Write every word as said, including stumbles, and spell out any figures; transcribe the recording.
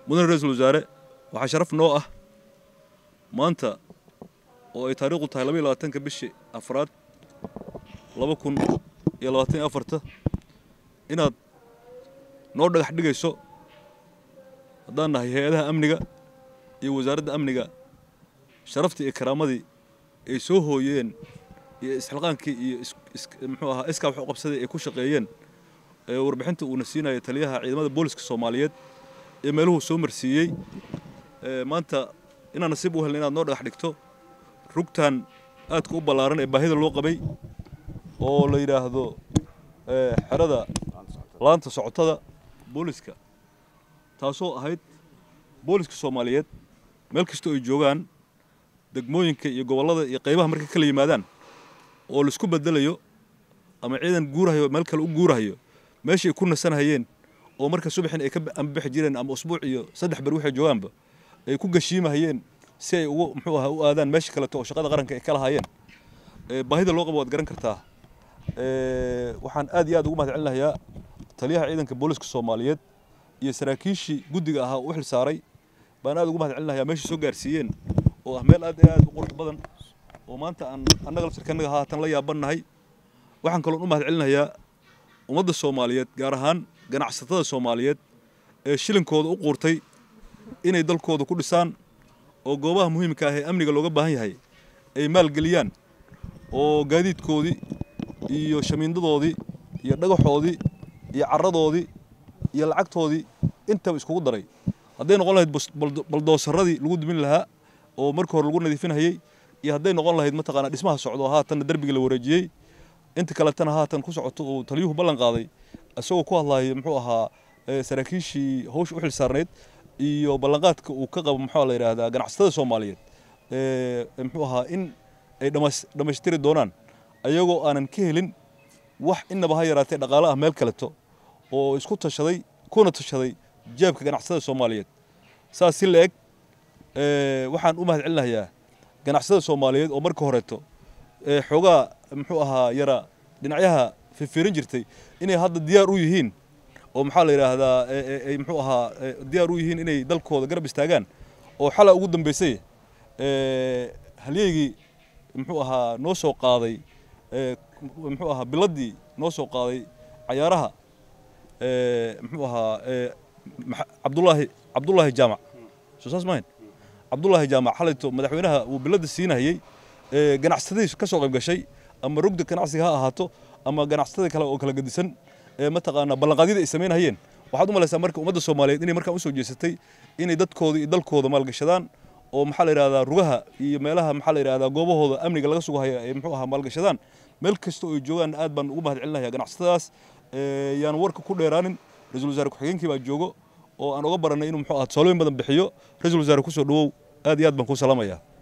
مدن رئيس الوزراء waxaa sharaf noo ah maanta oo ay taariikhdu tahay laba iyo labaatanka bishii afraad laba kun iyo labaatan iyo afar inaad noo dhagax dhigayso haddaan nahay hay'adaha amniga iyo wasaaradda amniga sharaftii iyo karaamadii ay soo hooyeen iyo isxilqaankii iyo muxuu ahaa iska wax u qabsaday ay ku shaqeeyeen ee warbixinta uu nasiinayo taliyaha ciidamada booliska Soomaaliyeed ee meeluhu soo marsiiyay maanta inaan nasiib u helnay inaad noo dhagax dhigto rugtan aadka u ballaaran ee baahida loo qabay oo la yiraahdo xerada laanta socotada booliska taasoo ahayd booliska Soomaaliyeed meel kasta oo ay joogaan degmooyinka iyo gobolada iyo qaybaha markay kala yimaadaan oo la isku bedelayo ama ciidan guurahayo meel kale u guurahayo meeshii ku nasanayeen oo marka subaxin ay ka bixi jireen ama usbuuc iyo saddex bar wixii joogaanba ay ku gashiimahayeen si ay ugu muxuu ahaa u aadaan meesha kale oo shaqada qaranka ay kala hayeen ee baahida loo qabo waad garan kartaa ee waxaan aad iyo aad ugu mahadcelinayaa taliyaha ciidanka booliska Soomaaliyeed iyo saraakiishii guddiga ahaa u xil saaray baan aad ugu mahadcelinayaa meesha soo gaarsiiyeen oo ah meel aad aad u qurux badan oo maanta aan annaga sarkanaga haatan la yaabanahay waxaan kaloo u mahadcelinayaa ummadda Soomaaliyeed gaar ahaan ganacsatada Soomaaliyeed ee shilinkooda u quurtay inay dalkooda ku dhisaan oo goobaha muhiimka ah ee amniga looga baahan yahay ay maal galiyaan oo gaadiidkoodii iyo shamiindadoodii iyo dhagaxoodii iyo carradoodii iyo lacagtoodii inta iskugu daray hadday noqon lahayd baldoosaradii lagu dumin lahaa oo markii hore lagu nadiifinayay iyo hadday noqon lahayd mataqaana dhismaha socdo haatan darbiga la wareejiyay inta kale tan haatan ku socoto oo taliyuhu ballan qaaday asagoo ku hadlaayay muxuu ahaa saraakiishii hawsh u xil saarneed iyo ballanqaadka uu ka qabo muxuu la yiraahdaa ganacsatada Soomaaliyeed ee muxuu ahaa in ay dhameystiri doonaan ayagoo aanan ka helin wax inaba ha yaraatay dhaqaalaha meel kale to oo isku tashaday kuna tashaday jeebka ganacsatada Soomaaliyeed saas si leeg ee waxaan u mahadcelinayaa ganacsatada Soomaaliyeed oo markii horeeto ee xogaa muxuu ahaa yara dhinacyaha fiirin jirtay inay hadda diyaar u yihiin oo maxaa la yiraahdaa ee muxuu ahaa diyaar u yihiin inay dalkooda garab istaagaan oo xala ugu dambeysay ee halyeeygi muxuu ahaa noo soo qaaday ee muxuu ahaa biladii noo soo qaaday ciyaaraha ee muxuu ahaa ee Cabdullaahi Cabdullaahi Jaamac soo saasmayn Cabdullaahi Jaamac xalayto madaxweynaha uu bilada siinayay ee ganacsadii ka soo qayb gashay ama rugda ganacsiga ha ahaato ama ganacsatada kale oo kala gadisan ee ma taqaana ballanqaadida ay sameynayeen waxaad u malaysaa marka ummadda Soomaaliyeed inay markaa u soo jeesatay inay dadkooda iyo dalkooda maal gashadaan oo maxaa la yiraahdaa rugaha iyo meelaha maxaa la yiraahdaa goobahooda amniga laga sugayo ay muxuu ahaa maal gashadaan meel kasta oo ay joogaan aad baan ugu mahadcelinayaa ganacsatadaas ee yaan warka ku dheeraanin ra'iisul wasaare ku-xigeenkii baa joogo oo aan uga baranay inuu muxuu ahaa saalooyin badan bixiyo ra'iisul wasaare ku soo dhawow aad iyo aad baan ku salaamayaa